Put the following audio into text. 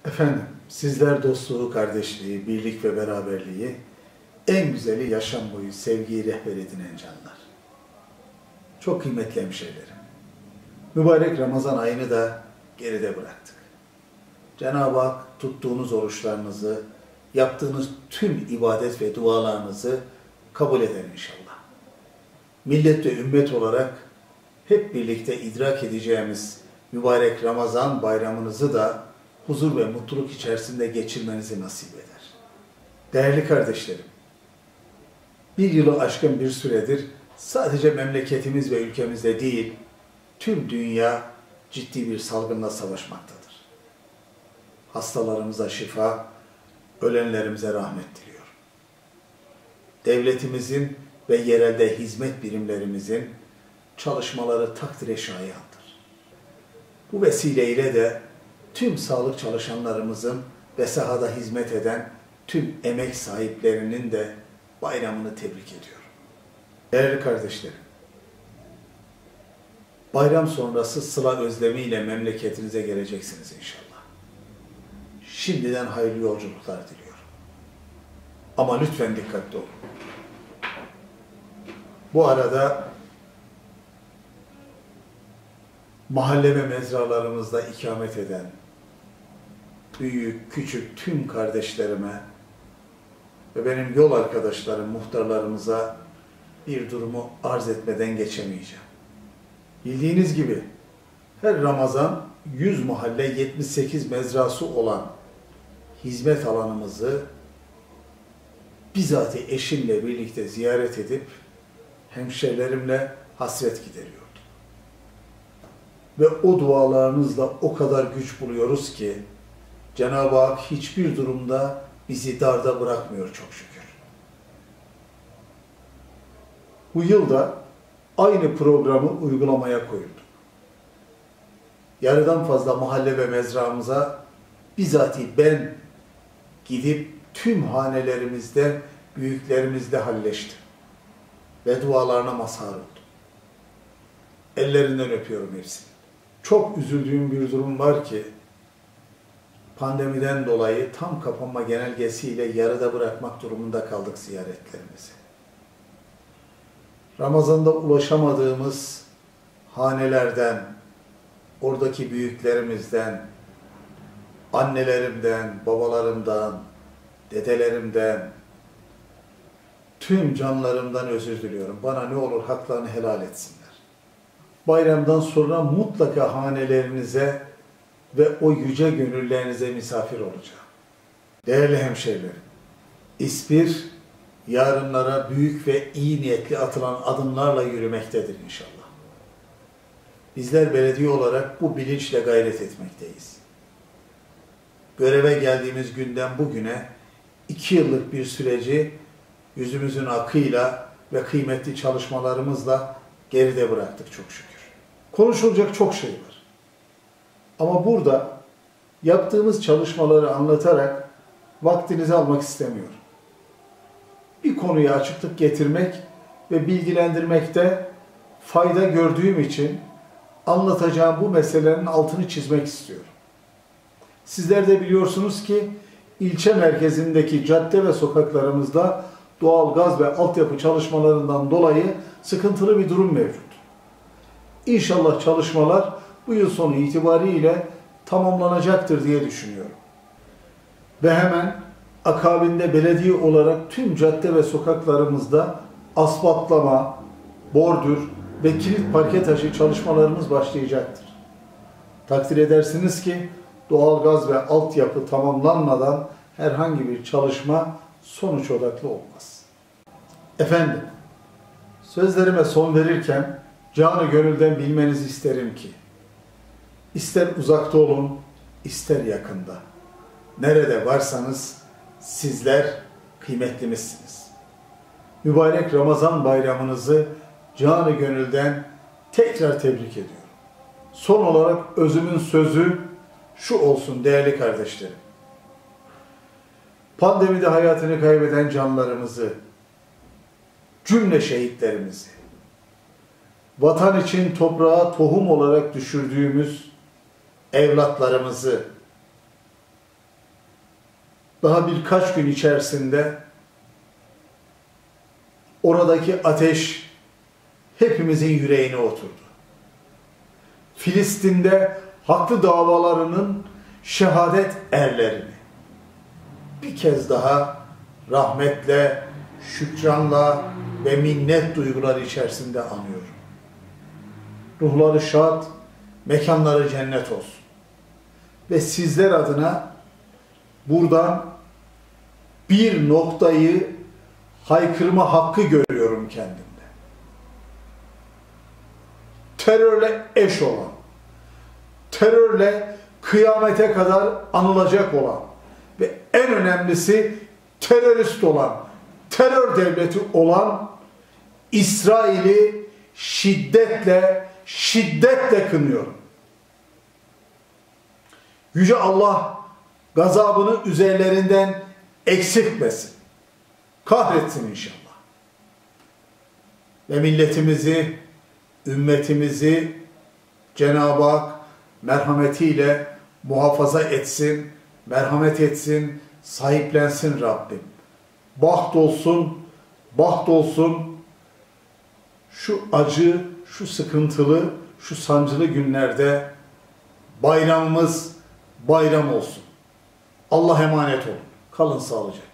Efendim, sizler dostluğu, kardeşliği, birlik ve beraberliği en güzeli yaşam boyu sevgiyi rehber edinen canlar. Çok kıymetli hemşehrilerim. Mübarek Ramazan ayını da geride bıraktık. Cenab-ı Hak tuttuğunuz oruçlarınızı, yaptığınız tüm ibadet ve dualarınızı kabul eder inşallah. Millet ve ümmet olarak hep birlikte idrak edeceğimiz mübarek Ramazan bayramınızı da huzur ve mutluluk içerisinde geçirmenizi nasip eder. Değerli kardeşlerim, bir yılı aşkın bir süredir sadece memleketimiz ve ülkemizde değil, tüm dünya ciddi bir salgınla savaşmaktadır. Hastalarımıza şifa, ölenlerimize rahmet diliyorum. Devletimizin ve yerelde hizmet birimlerimizin çalışmaları takdire şayandır. Bu vesileyle de tüm sağlık çalışanlarımızın ve sahada hizmet eden tüm emek sahiplerinin de bayramını tebrik ediyorum. Değerli kardeşlerim, bayram sonrası sıla özlemiyle memleketinize geleceksiniz inşallah. Şimdiden hayırlı yolculuklar diliyorum. Ama lütfen dikkatli olun. Bu arada mahalle ve mezralarımızda ikamet eden büyük, küçük tüm kardeşlerime ve benim yol arkadaşlarım, muhtarlarımıza bir durumu arz etmeden geçemeyeceğim. Bildiğiniz gibi her Ramazan 100 mahalle 78 mezrası olan hizmet alanımızı bizatihi eşimle birlikte ziyaret edip hemşehrilerimle hasret gideriyordum. Ve o dualarınızla o kadar güç buluyoruz ki Cenab-ı Hak hiçbir durumda bizi darda bırakmıyor çok şükür. Bu yılda aynı programı uygulamaya koyulduk. Yarıdan fazla mahalle ve mezramıza bizatihi ben gidip tüm hanelerimizde, büyüklerimizle halleştim. Ve dualarına mazhar oldum. Ellerinden öpüyorum hepsini. Çok üzüldüğüm bir durum var ki, pandemiden dolayı tam kapanma genelgesiyle yarıda bırakmak durumunda kaldık ziyaretlerimizi. Ramazan'da ulaşamadığımız hanelerden, oradaki büyüklerimizden, annelerimden, babalarımdan, dedelerimden, tüm canlarımdan özür diliyorum. Bana ne olur haklarını helal etsinler. Bayramdan sonra mutlaka hanelerinize ve o yüce gönüllerinize misafir olacağım. Değerli hemşehrilerim, İspir, yarınlara büyük ve iyi niyetli atılan adımlarla yürümektedir inşallah. Bizler belediye olarak bu bilinçle gayret etmekteyiz. Göreve geldiğimiz günden bugüne 2 yıllık bir süreci yüzümüzün akıyla ve kıymetli çalışmalarımızla geride bıraktık çok şükür. Konuşulacak çok şey var. Ama burada yaptığımız çalışmaları anlatarak vaktinizi almak istemiyorum. Bir konuya açıklık getirmek ve bilgilendirmekte fayda gördüğüm için anlatacağım bu meselelerin altını çizmek istiyorum. Sizler de biliyorsunuz ki ilçe merkezindeki cadde ve sokaklarımızda doğal gaz ve altyapı çalışmalarından dolayı sıkıntılı bir durum mevcut. İnşallah çalışmalar bu yıl sonu itibariyle tamamlanacaktır diye düşünüyorum. Ve hemen akabinde belediye olarak tüm cadde ve sokaklarımızda asfaltlama, bordür ve kilit parke taşı çalışmalarımız başlayacaktır. Takdir edersiniz ki doğalgaz ve altyapı tamamlanmadan herhangi bir çalışma sonuç odaklı olmaz. Efendim, sözlerime son verirken canı gönülden bilmenizi isterim ki, ister uzakta olun, ister yakında, nerede varsanız sizler kıymetlimizsiniz. Mübarek Ramazan bayramınızı canı gönülden tekrar tebrik ediyorum. Son olarak özümün sözü şu olsun değerli kardeşlerim. Pandemide hayatını kaybeden canlarımızı, cümle şehitlerimizi, vatan için toprağa tohum olarak düşürdüğümüz evlatlarımızı, daha birkaç gün içerisinde oradaki ateş hepimizin yüreğine oturdu. Filistin'de haklı davalarının şehadet erlerini bir kez daha rahmetle, şükranla ve minnet duyguları içerisinde anıyorum. Ruhları şad, mekanları cennet olsun. Ve sizler adına buradan bir noktayı haykırma hakkı görüyorum kendimde. Terörle eş olan, terörle kıyamete kadar anılacak olan ve en önemlisi terörist olan, terör devleti olan İsrail'i şiddetle kınıyorum. Yüce Allah gazabını üzerlerinden eksiltmesin. Kahretsin inşallah. Ve milletimizi, ümmetimizi Cenab-ı Hak merhametiyle muhafaza etsin, merhamet etsin, sahiplensin Rabbim. Baht olsun, baht olsun şu acı, şu sıkıntılı, şu sancılı günlerde bayramımız bayram olsun. Allah'a emanet olun. Kalın sağlıcakla.